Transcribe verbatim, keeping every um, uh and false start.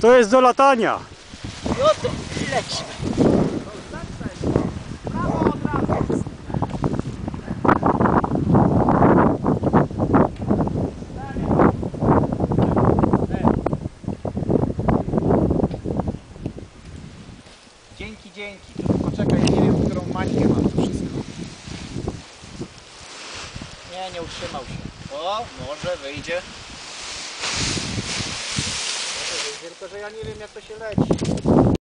To jest do latania. No to lecimy. Dzięki, dzięki. Tylko poczekaj, ja nie wiem, którą mańkę mam to wszystko. Nie, nie utrzymał się. O, może wyjdzie. Może wyjdzie, tylko że ja nie wiem, jak to się leci.